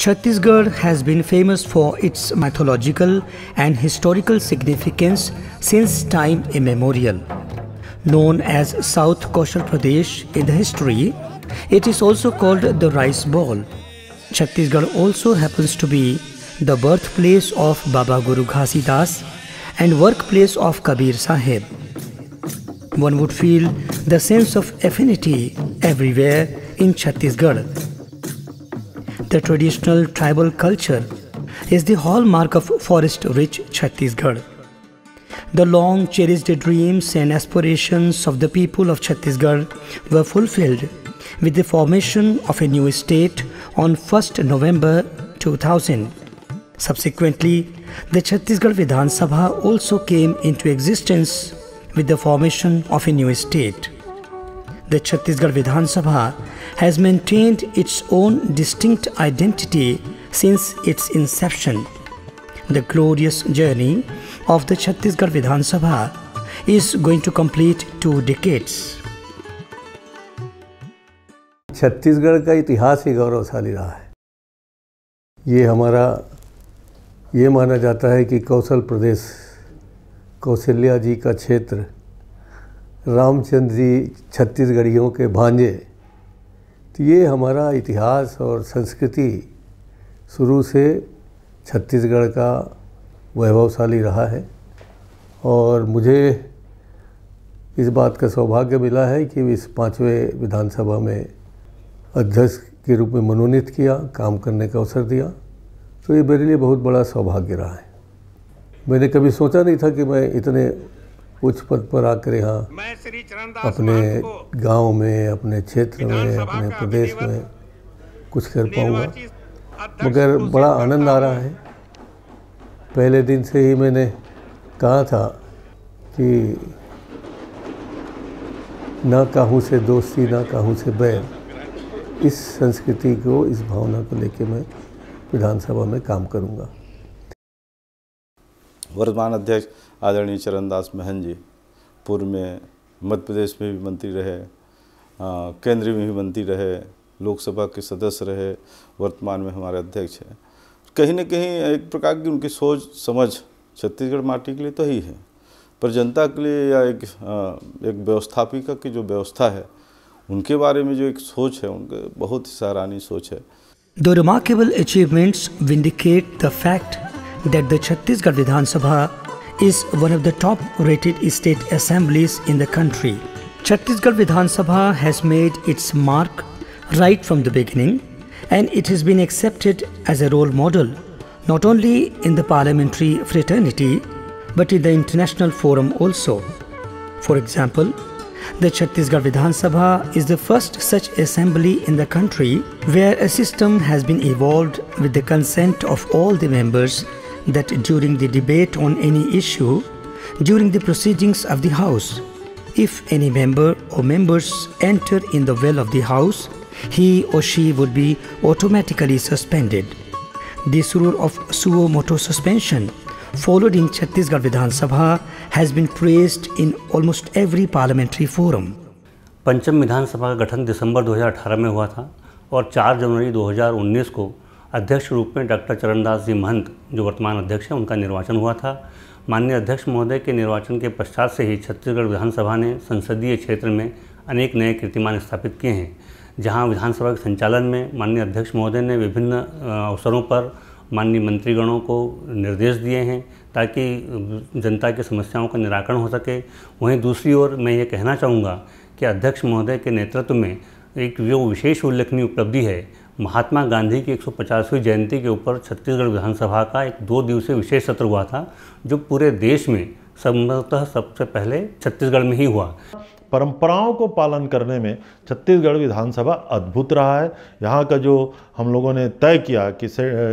Chhattisgarh has been famous for its mythological and historical significance since time immemorial. Known as South Kaushal Pradesh in the history, it is also called the Rice Bowl. Chhattisgarh also happens to be the birthplace of Baba Guru Ghasidas and workplace of Kabir Sahib. One would feel the sense of affinity everywhere in Chhattisgarh. The traditional tribal culture is the hallmark of forest-rich Chhattisgarh. The long cherished dreams and aspirations of the people of Chhattisgarh were fulfilled with the formation of a new state on 1st November 2000. Subsequently, the Chhattisgarh Vidhan Sabha also came into existence with the formation of a new state. The Chhattisgarh Vidhan Sabha has maintained its own distinct identity since its inception. The glorious journey of the Chhattisgarh Vidhan Sabha is going to complete 2 decades. Chhattisgarh का इतिहास ही गौरवशाली रहा है। ये हमारा ये माना जाता है कि कौशल प्रदेश, कौशल्या जी का क्षेत्र, रामचंद्र जी छत्तीसगढ़ियों के भांजे, तो ये हमारा इतिहास और संस्कृति शुरू से छत्तीसगढ़ का वैभवशाली रहा है। और मुझे इस बात का सौभाग्य मिला है कि इस 5वें विधानसभा में अध्यक्ष के रूप में मनोनीत किया, काम करने का अवसर दिया, तो ये मेरे लिए बहुत बड़ा सौभाग्य रहा है। मैंने कभी सोचा नहीं था कि मैं इतने उच्च पद पर आकर यहाँ अपने गांव में, अपने क्षेत्र में, अपने प्रदेश में कुछ कर पाऊँगा, मगर बड़ा आनंद आ रहा है। पहले दिन से ही मैंने कहा था कि ना काहू से दोस्ती, ना काहू से बैर, इस संस्कृति को, इस भावना को लेकर मैं विधानसभा में काम करूँगा। वर्तमान अध्यक्ष आदरणीय चरणदास महंत जी पूर्व में मध्य प्रदेश में भी मंत्री रहे, केंद्र में भी मंत्री रहे, लोकसभा के सदस्य रहे, वर्तमान में हमारे अध्यक्ष हैं। कहीं न कहीं एक प्रकार की उनकी सोच समझ छत्तीसगढ़ माटी के लिए तो ही है, पर जनता के लिए या एक व्यवस्थापिका की जो व्यवस्था है उनके बारे में जो एक सोच है, उनके बहुत ही सराहनीय सोच है। The remarkable achievements vindicate the fact that the Chhattisgarh Vidhan Sabha is one of the top-rated state assemblies in the country. Chhattisgarh Vidhan Sabha has made its mark right from the beginning, and it has been accepted as a role model not only in the parliamentary fraternity but in the international forum also. For example, the Chhattisgarh Vidhan Sabha is the first such assembly in the country where a system has been evolved with the consent of all the members that during the debate on any issue, during the proceedings of the House, if any member or members enter in the well of the House, he or she would be automatically suspended. This rule of suo motu suspension followed in Chhattisgarh Vidhan Sabha has been praised in almost every parliamentary forum. पंचम विधानसभा का गठन दिसंबर 2018 में हुआ था और 4 जनवरी 2019 को अध्यक्ष रूप में डॉक्टर चरणदास जी महंत, जो वर्तमान अध्यक्ष हैं, उनका निर्वाचन हुआ था। माननीय अध्यक्ष महोदय के निर्वाचन के पश्चात से ही छत्तीसगढ़ विधानसभा ने संसदीय क्षेत्र में अनेक नए कीर्तिमान स्थापित किए हैं, जहां विधानसभा के संचालन में माननीय अध्यक्ष महोदय ने विभिन्न अवसरों पर माननीय मंत्रीगणों को निर्देश दिए हैं ताकि जनता की समस्याओं का निराकरण हो सके। वहीं दूसरी ओर मैं ये कहना चाहूँगा कि अध्यक्ष महोदय के नेतृत्व में एक जो विशेष उल्लेखनीय उपलब्धि है, महात्मा गांधी की 150वीं जयंती के ऊपर छत्तीसगढ़ विधानसभा का एक 2 दिवसीय विशेष सत्र हुआ था, जो पूरे देश में संभवतः सबसे पहले छत्तीसगढ़ में ही हुआ। परंपराओं को पालन करने में छत्तीसगढ़ विधानसभा अद्भुत रहा है। यहाँ का जो हम लोगों ने तय किया कि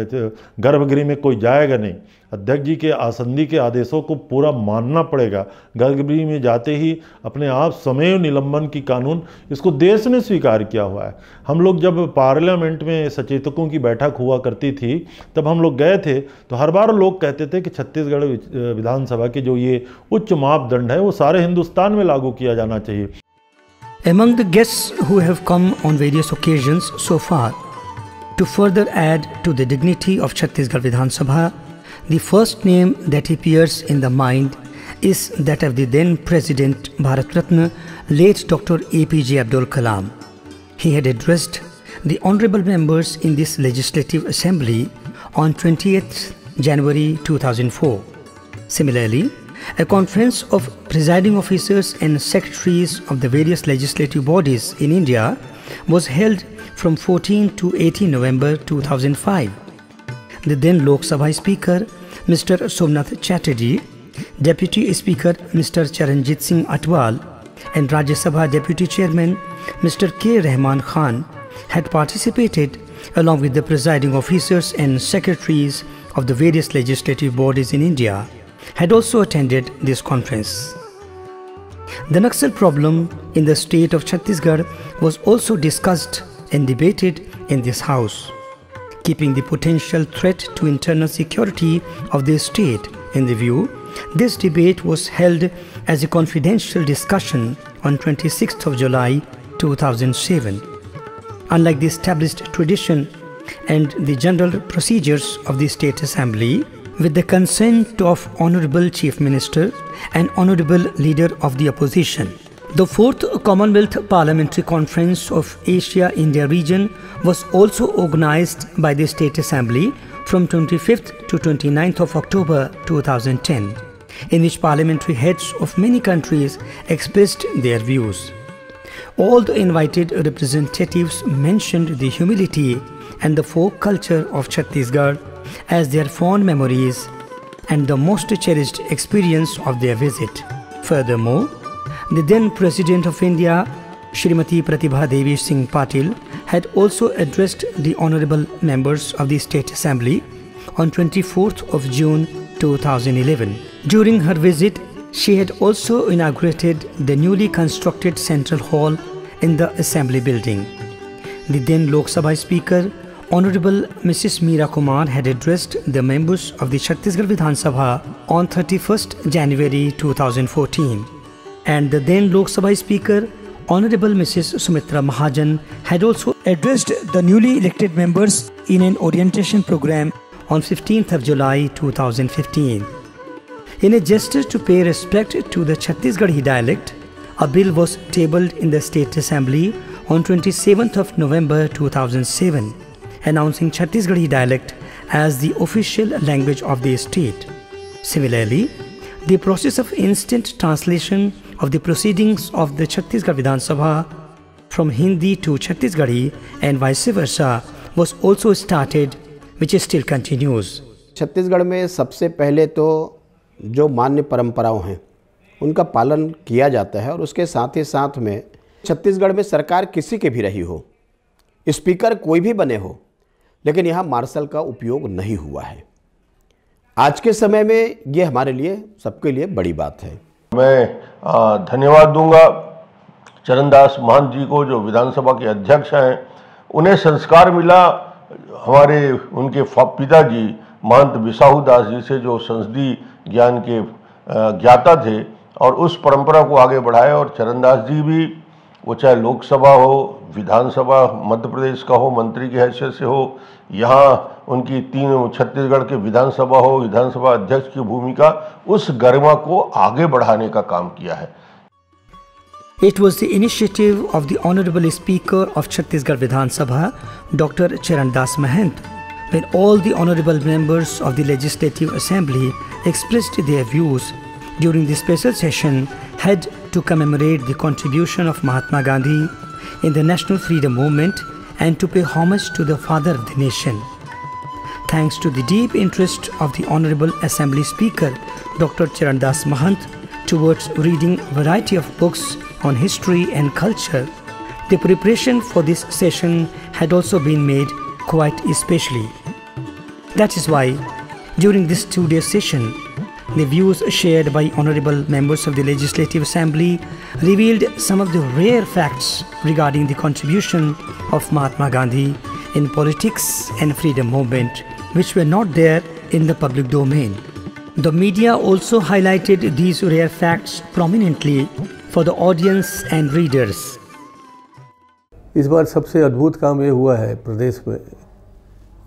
गर्भगृह में कोई जाएगा नहीं, अध्यक्ष जी के आसंदी के आदेशों को पूरा मानना पड़ेगा। गर्भगृह में जाते ही अपने आप समेव निलंबन की कानून, इसको देश ने स्वीकार किया हुआ है। हम लोग जब पार्लियामेंट में सचेतकों की बैठक हुआ करती थी, तब हम लोग गए थे तो हर बार लोग कहते थे कि छत्तीसगढ़ विधानसभा के जो ये उच्च मापदंड है वो सारे हिंदुस्तान में लागू किया जाना चाहिए। Among the guests who have come on various occasions so far, To further add to the dignity of Chhattisgarh Vidhan Sabha, the first name that appears in the mind is that of the then President Bharat Ratna, late Dr. APJ Abdul Kalam. He had addressed the honorable members in this Legislative Assembly on 20th January 2004. Similarly, a conference of presiding officers and secretaries of the various legislative bodies in India was held from 14 to 18 November 2005. The then Lok Sabha Speaker, Mr. Somnath Chatterjee, Deputy Speaker, Mr. Charanjit Singh Atwal, and Rajya Sabha Deputy Chairman, Mr. K. Rahman Khan, had participated along with the presiding officers and secretaries of the various legislative bodies in India, had also attended this conference. The Naxal problem in the state of Chhattisgarh was also discussed and debated in this house. Keeping the potential threat to internal security of the state in the view, this debate was held as a confidential discussion on 26th of July 2007. Unlike the established tradition and the general procedures of the State Assembly, with the consent of Honorable Chief Minister and Honorable Leader of the Opposition, the 4th Commonwealth Parliamentary Conference of Asia-India region was also organized by the State Assembly from 25th to 29th of October 2010, in which parliamentary heads of many countries expressed their views. All the invited representatives mentioned the humility and the folk culture of Chhattisgarh as their fond memories and the most cherished experience of their visit. Furthermore, the then President of India, Shrimati Pratibha Devi Singh Patil, had also addressed the honorable members of the State Assembly on 24th of June 2011. During her visit, she had also inaugurated the newly constructed Central Hall in the Assembly building. The then Lok Sabha Speaker, Honorable Mrs. Meera Kumar, had addressed the members of the Chhattisgarh Vidhan Sabha on 31st January 2014. And the then Lok Sabha Speaker, Honorable Mrs. Sumitra Mahajan, had also addressed the newly elected members in an orientation program on 15th of July 2015. In a gesture to pay respect to the Chhattisgarhi dialect, a bill was tabled in the State Assembly on 27th of November 2007, announcing Chhattisgarhi dialect as the official language of the state. Similarly, the process of instant translation of the proceedings of the Chhattisgarh Vidhan Sabha from Hindi to Chhattisgarhi and vice versa was also started, which still continues. Chhattisgarh में सबसे पहले तो जो मान्य परंपराओं हैं उनका पालन किया जाता है और उसके साथ ही साथ में छत्तीसगढ़ में सरकार किसी के भी रही हो, स्पीकर कोई भी बने हो, लेकिन यहाँ मार्शल का उपयोग नहीं हुआ है। आज के समय में ये हमारे लिए सबके लिए बड़ी बात है। मैं धन्यवाद दूंगा चरणदास महंत जी को, जो विधानसभा के अध्यक्ष हैं। उन्हें संस्कार मिला हमारे उनके पिताजी महंत बिसाहू दास जी से, जो संसदीय ज्ञान के ज्ञाता थे, और उस परंपरा को आगे बढ़ाया। और चरणदास जी भी, वो चाहे लोकसभा हो, विधानसभा मध्य प्रदेश का हो, मंत्री की हैसियत से हो, यहाँ उनकी 3 छत्तीसगढ़ के विधानसभा हो, विधानसभा अध्यक्ष की भूमिका उस गरिमा को आगे बढ़ाने का काम किया है। It was the initiative of the Honorable Speaker of Chhattisgarh Vidhan Sabha, Dr. Charandas Mahant, when all the honorable members of the Legislative Assembly expressed their views during the special session held to commemorate the contribution of Mahatma Gandhi in the national freedom movement and to pay homage to the father of the nation. Thanks to the deep interest of the Honorable Assembly Speaker, Dr. Charandas Mahant, towards reading a variety of books on history and culture, the preparation for this session had also been made quite especially. That is why, during this 2-day session, the views shared by honorable members of the Legislative Assembly revealed some of the rare facts regarding the contribution of Mahatma Gandhi in politics and freedom movement, which were not there in the public domain. The media also highlighted these rare facts prominently for the audience and readers. इस बार सबसे अद्भुत काम ये हुआ है प्रदेश में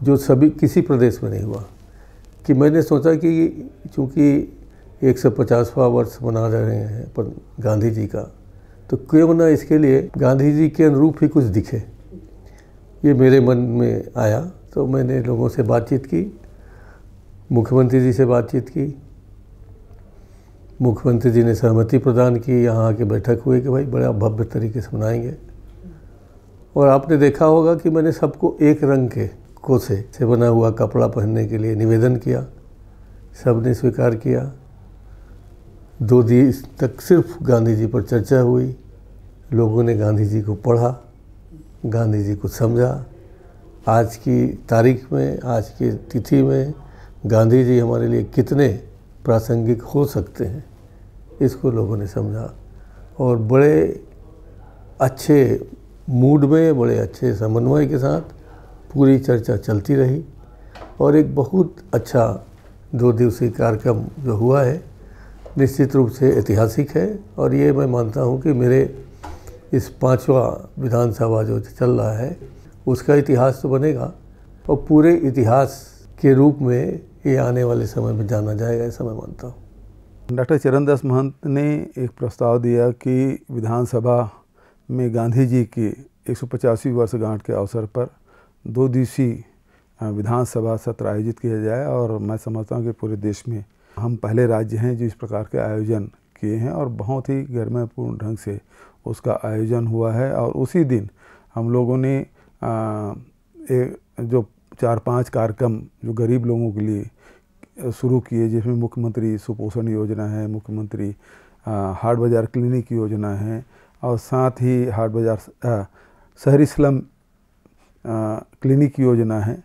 जो सभी किसी प्रदेश में नहीं हुआ। कि मैंने सोचा कि चूँकि 150वां वर्ष मना रहे हैं पर गांधी जी का, तो क्यों ना इसके लिए गांधी जी के अनुरूप ही कुछ दिखे। ये मेरे मन में आया, तो मैंने लोगों से बातचीत की, मुख्यमंत्री जी से बातचीत की। मुख्यमंत्री जी ने सहमति प्रदान की, यहाँ आके बैठक हुई कि भाई बड़ा भव्य तरीके से मनाएंगे। और आपने देखा होगा कि मैंने सबको एक रंग के कोसे से बना हुआ कपड़ा पहनने के लिए निवेदन किया, सबने स्वीकार किया। 2 दिन तक सिर्फ गांधी जी पर चर्चा हुई, लोगों ने गांधी जी को पढ़ा, गांधी जी को समझा। आज की तारीख में, आज की तिथि में गांधी जी हमारे लिए कितने प्रासंगिक हो सकते हैं, इसको लोगों ने समझा। और बड़े अच्छे मूड में, बड़े अच्छे समन्वय के साथ पूरी चर्चा चलती रही और एक बहुत अच्छा 2 दिवसीय कार्यक्रम जो हुआ है, निश्चित रूप से ऐतिहासिक है। और ये मैं मानता हूँ कि मेरे इस 5वां विधानसभा जो चल रहा है उसका इतिहास तो बनेगा और पूरे इतिहास के रूप में ये आने वाले समय में जाना जाएगा, ऐसा मैं मानता हूँ। डॉक्टर चरणदास महंत ने एक प्रस्ताव दिया कि विधानसभा में गांधी जी की 150वीं वर्षगांठ के अवसर पर 2 दिवसीय विधानसभा सत्र आयोजित किया जाए। और मैं समझता हूँ कि पूरे देश में हम पहले राज्य हैं जो इस प्रकार के आयोजन किए हैं और बहुत ही गरिमापूर्ण ढंग से उसका आयोजन हुआ है। और उसी दिन हम लोगों ने जो 4-5 कार्यक्रम जो गरीब लोगों के लिए शुरू किए, जिसमें मुख्यमंत्री सुपोषण योजना है, मुख्यमंत्री हाट बाज़ार क्लिनिक योजना है और साथ ही हाट बाज़ार शहरी स्लम क्लिनिक योजना है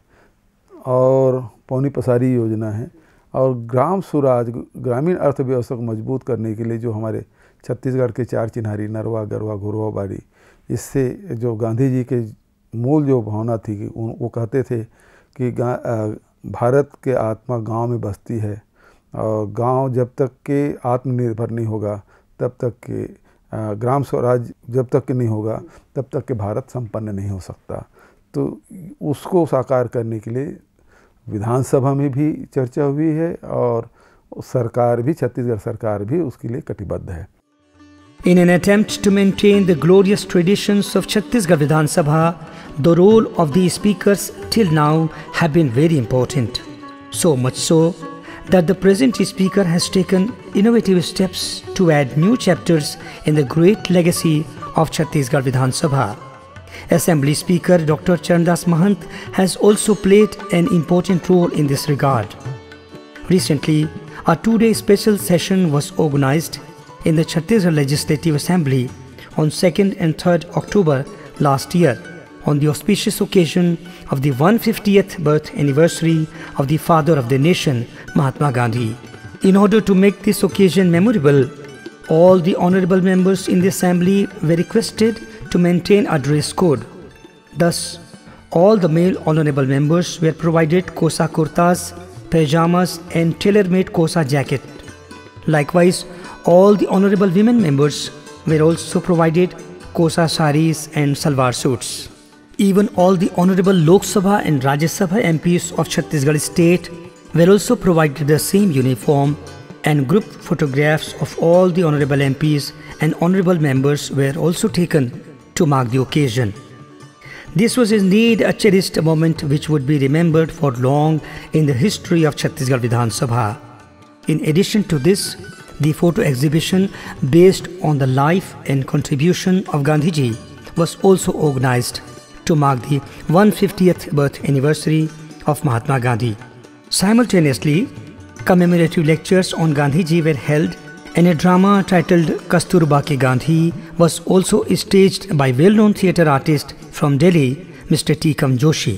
और पौनी पसारी योजना है और ग्राम स्वराज ग्रामीण अर्थव्यवस्था को मजबूत करने के लिए जो हमारे छत्तीसगढ़ के 4 चिन्हारी नरवा, गरवा, घुरवा, बाड़ी, इससे जो गांधी जी के मूल जो भावना थी कि वो कहते थे कि भारत के आत्मा गांव में बसती है और गांव जब तक के आत्मनिर्भर नहीं होगा तब तक के ग्राम स्वराज जब तक के नहीं होगा तब तक के भारत संपन्न नहीं हो सकता। तो उसको साकार करने के लिए विधानसभा में भी चर्चा हुई है और सरकार भी, छत्तीसगढ़ सरकार भी उसके लिए कटिबद्ध है। In an attempt to maintain the glorious traditions of Chhattisgarh Vidhan Sabha, the role of the speakers till now have been very important. So much so that the present speaker has taken innovative steps to add new chapters in the great legacy of Chhattisgarh Vidhan Sabha. Assembly Speaker Dr. Charandas Mahant has also played an important role in this regard. Recently, a 2-day special session was organized in the Chhattisgarh Legislative Assembly on 2nd and 3rd October last year on the auspicious occasion of the 150th birth anniversary of the father of the nation, Mahatma Gandhi. In order to make this occasion memorable, all the honorable members in the assembly were requested to maintain a dress code. Thus, all the male honorable members were provided kosa kurtas, pajamas and tailor-made kosa jacket. Likewise, all the honorable women members were also provided kosa saris and salwar suits. Even all the honorable Lok Sabha and Rajya Sabha MPs of Chhattisgarh state were also provided the same uniform, and group photographs of all the honorable MPs and honorable members were also taken to mark the occasion. This was indeed a cherished moment which would be remembered for long in the history of Chhattisgarh Vidhan Sabha. In addition to this, the photo exhibition based on the life and contribution of Gandhiji was also organized to mark the 150th birth anniversary of Mahatma Gandhi. Simultaneously, commemorative lectures on Gandhiji were held and a drama titled Kasturba Ki Gandhi was also staged by well-known theatre artist from Delhi, Mr. Tikam Joshi.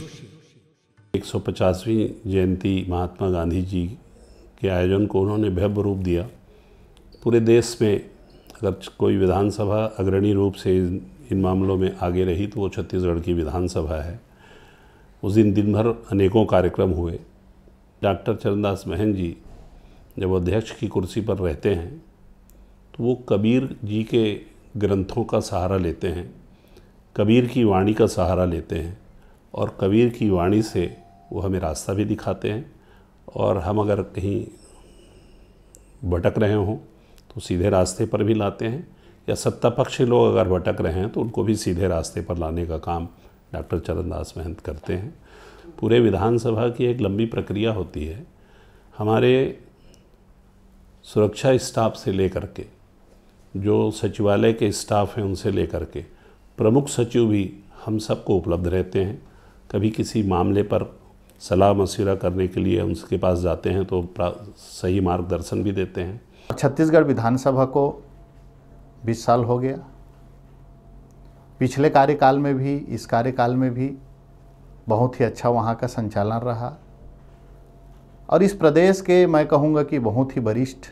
150वीं जयंती महात्मा गांधी जी के आयोजन को उन्होंने भव्य रूप दिया। पूरे देश में अगर कोई विधानसभा अग्रणी रूप से इन मामलों में आगे रही तो वो छत्तीसगढ़ की विधानसभा है। उस दिन भर अनेकों कार्यक्रम हुए। डॉक्टर चरणदास महंत जी जब अध्यक्ष की कुर्सी पर रहते हैं तो वो कबीर जी के ग्रंथों का सहारा लेते हैं, कबीर की वाणी का सहारा लेते हैं और कबीर की वाणी से वो हमें रास्ता भी दिखाते हैं, और हम अगर कहीं भटक रहे हों तो सीधे रास्ते पर भी लाते हैं, या सत्ता पक्ष लोग अगर भटक रहे हैं तो उनको भी सीधे रास्ते पर लाने का काम डॉक्टर चरणदास महंत करते हैं। पूरे विधानसभा की एक लंबी प्रक्रिया होती है। हमारे सुरक्षा स्टाफ से लेकर के, जो सचिवालय के स्टाफ हैं उनसे लेकर के, प्रमुख सचिव भी हम सबको उपलब्ध रहते हैं। कभी किसी मामले पर सलाह मशविरा करने के लिए उनके पास जाते हैं तो सही मार्गदर्शन भी देते हैं। छत्तीसगढ़ विधानसभा को 20 साल हो गया। पिछले कार्यकाल में भी, इस कार्यकाल में भी बहुत ही अच्छा वहाँ का संचालन रहा, और इस प्रदेश के मैं कहूँगा कि बहुत ही वरिष्ठ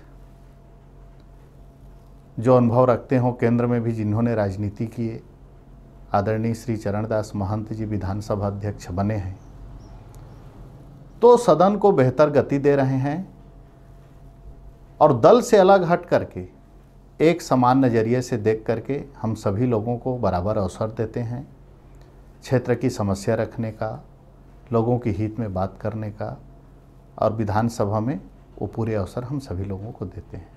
जो अनुभव रखते हों, केंद्र में भी जिन्होंने राजनीति किए, आदरणीय श्री चरणदास महंत जी विधानसभा अध्यक्ष बने हैं, तो सदन को बेहतर गति दे रहे हैं और दल से अलग हट करके एक समान नज़रिए से देख करके हम सभी लोगों को बराबर अवसर देते हैं क्षेत्र की समस्या रखने का, लोगों के हित में बात करने का, और विधानसभा में वो पूरे अवसर हम सभी लोगों को देते हैं।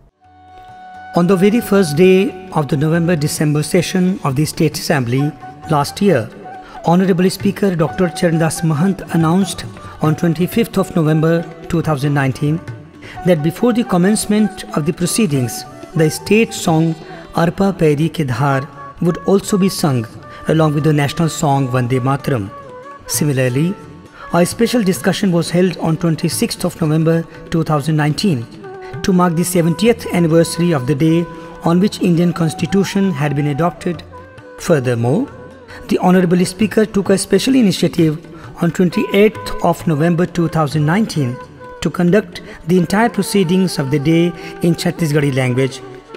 On the very first day of the November-December session of the State Assembly last year, Honorable Speaker Dr. Charandas Mahant announced on 25th of November 2019 that before the commencement of the proceedings, the state song Arpa Pairi Ke Dhar would also be sung along with the national song Vande Mataram. Similarly, a special discussion was held on 26th of November 2019 to mark the 70th anniversary of the day on which Indian Constitution had been adopted. Furthermore, the Honorable Speaker took a special initiative on 28th of November 2019 to conduct the entire proceedings of the day in Chhattisgarhi language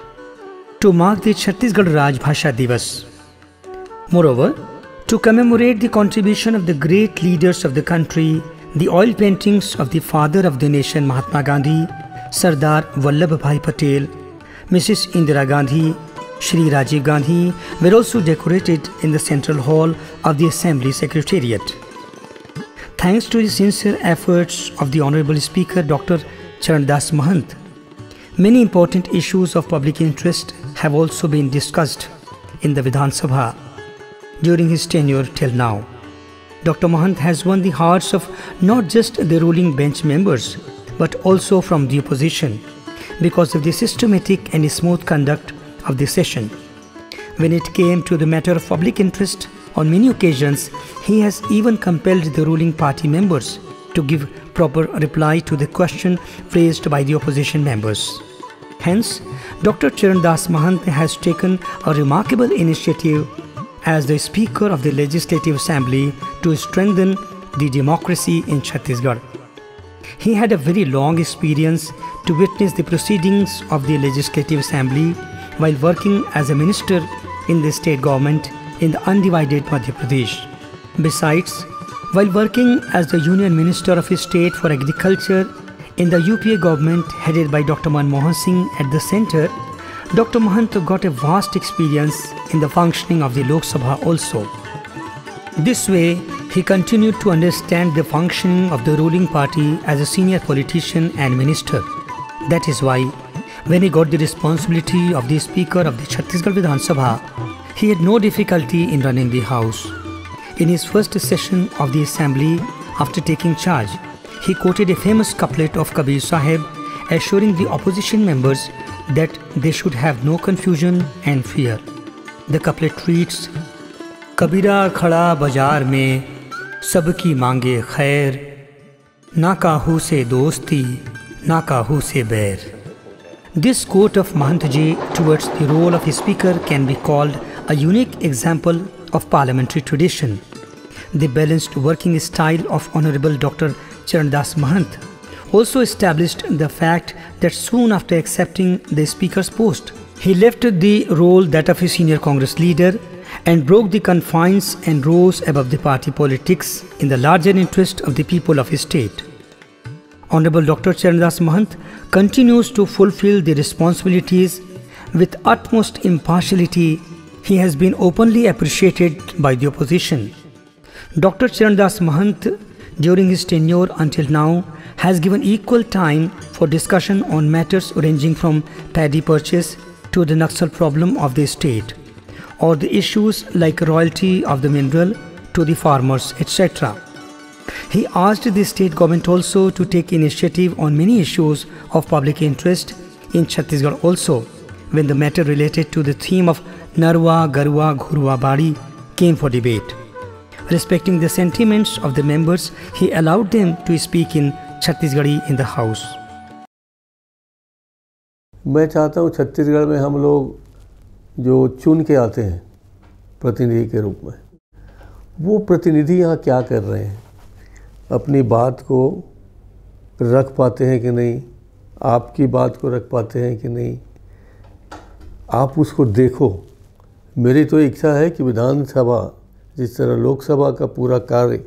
to mark the Chhattisgarh Raj Bhasha Divas. Moreover, to commemorate the contribution of the great leaders of the country, the oil paintings of the father of the nation Mahatma Gandhi, Sardar Vallabhbhai Patel, Mrs. Indira Gandhi, Shri Rajiv Gandhi were also decorated in the central hall of the Assembly Secretariat. Thanks to the sincere efforts of the Honorable Speaker Dr. Charandas Mahant, many important issues of public interest have also been discussed in the Vidhan Sabha during his tenure till now. Dr. Mahant has won the hearts of not just the ruling bench members but also from the opposition because of the systematic and smooth conduct of the session. When it came to the matter of public interest, on many occasions he has even compelled the ruling party members to give proper reply to the question raised by the opposition members. Hence, Dr. Charandas Mahant has taken a remarkable initiative as the Speaker of the Legislative Assembly to strengthen the democracy in Chhattisgarh. He had a very long experience to witness the proceedings of the Legislative Assembly while working as a minister in the state government in the undivided Madhya Pradesh. Besides, while working as the Union Minister of State for Agriculture in the UPA government headed by Dr. Manmohan Singh at the centre, Dr. Mahant got a vast experience in the functioning of the Lok Sabha also. This way, he continued to understand the functioning of the ruling party as a senior politician and minister. That is why, when he got the responsibility of the Speaker of the Chhattisgarh Vidhan Sabha, he had no difficulty in running the house. In his first session of the assembly, after taking charge, he quoted a famous couplet of Kabir Sahib, assuring the opposition members that they should have no confusion and fear. The couplet reads, Kabira khada bazaar mein, sabki mange khair, na kahu se dosti, na kahu se bair. This quote of Mahantji towards the role of a speaker can be called a unique example of parliamentary tradition. The balanced working style of Honorable Dr. Charandas Mahant also established the fact that soon after accepting the speaker's post, he left the role that of a senior Congress leader and broke the confines and rose above the party politics in the larger interest of the people of his state. Honorable Dr. Charandas Mahant continues to fulfill the responsibilities with utmost impartiality. He has been openly appreciated by the opposition. Dr. Charandas Mahant during his tenure until now has given equal time for discussion on matters ranging from paddy purchase to the Naxal problem of the state, or the issues like royalty of the mineral to the farmers, etc. He asked the state government also to take initiative on many issues of public interest in Chhattisgarh also, when the matter related to the theme of Narwa, Garwa, Ghurwa, Badi came for debate. Respecting the sentiments of the members, he allowed them to speak in Chhattisgarhi in the house. मैं चाहता हूँ छत्तीसगढ़ में हम लोग जो चुन के आते हैं प्रतिनिधि के रूप में, वो प्रतिनिधि यहाँ क्या कर रहे हैं, अपनी बात को रख पाते हैं कि नहीं, आपकी बात को रख पाते हैं कि नहीं, आप उसको देखो। मेरी तो इच्छा है कि विधानसभा जिस तरह लोकसभा का पूरा कार्य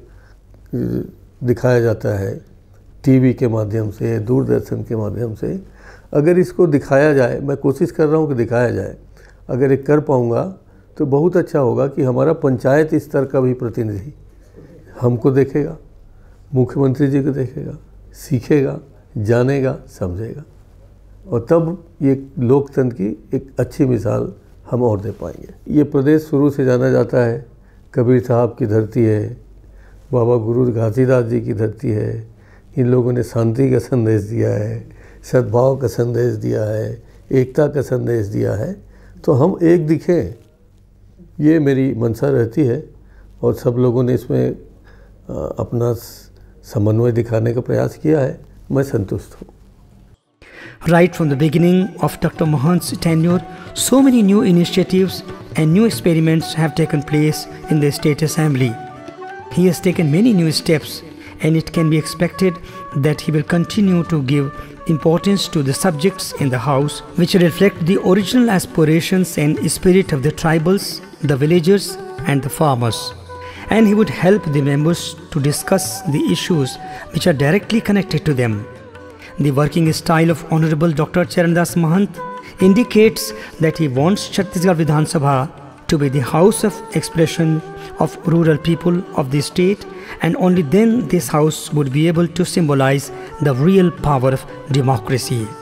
दिखाया जाता है टीवी के माध्यम से, दूरदर्शन के माध्यम से, अगर इसको दिखाया जाए, मैं कोशिश कर रहा हूँ कि दिखाया जाए, अगर ये कर पाऊँगा तो बहुत अच्छा होगा कि हमारा पंचायत स्तर का भी प्रतिनिधि हमको देखेगा, मुख्यमंत्री जी को देखेगा, सीखेगा, जानेगा, समझेगा, और तब ये लोकतंत्र की एक अच्छी मिसाल हम और दे पाएंगे। ये प्रदेश शुरू से जाना जाता है, कबीर साहब की धरती है, बाबा गुरु घासीदास जी की धरती है। इन लोगों ने शांति का संदेश दिया है, सद्भाव का संदेश दिया है, एकता का संदेश दिया है, तो हम एक दिखें, ये मेरी मंशा रहती है, और सब लोगों ने इसमें अपना समन्वय दिखाने का प्रयास किया है। मैं संतुष्ट हूँ। Right from the beginning of Dr. Mahant's tenure, so many new initiatives and new experiments have taken place in the State Assembly. He has taken many new steps, and it can be expected that he will continue to give importance to the subjects in the House which reflect the original aspirations and spirit of the tribals, the villagers and the farmers. And he would help the members to discuss the issues which are directly connected to them. The working style of Honorable Dr. Charandas Mahant indicates that he wants Chhattisgarh Vidhan Sabha to be the house of expression of rural people of the state, and only then this house would be able to symbolize the real power of democracy.